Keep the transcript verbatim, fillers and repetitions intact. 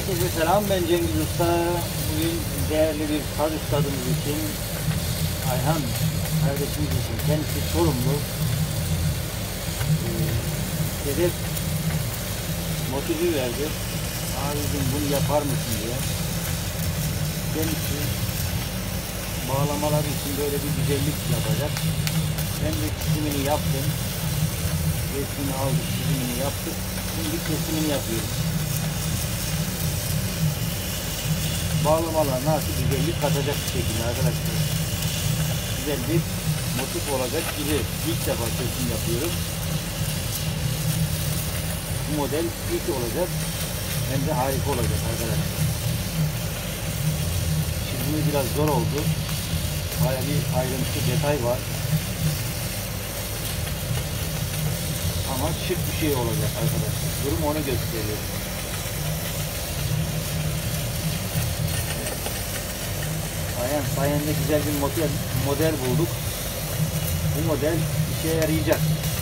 Herkese selam, ben Cengiz Usta. Bugün değerli bir kar üstadımız için, Ayhan kardeşimiz için, kendisi Çorumlu. Ee, hedef motivi verdi. Abicim bunu yapar mısın diye. Kendisi bağlamalar için böyle bir güzellik yapacak. Ben de kesimini yaptım. Resmini aldık, çizimini yaptık. Şimdi kesimini yapıyoruz. Bağlamalar nasıl güzellik katacak bir şekilde arkadaşlar. Güzel bir motif olacak gibi ilk defa kesim yapıyorum. Bu model ilk olacak. Hem de harika olacak arkadaşlar. Çizimi biraz zor oldu. Bayağı bir ayrıntı detay var. Ama şık bir şey olacak arkadaşlar. Durum onu gösteriyor. Aynen, sayende güzel bir model, model bulduk. Bu model işe yarayacak.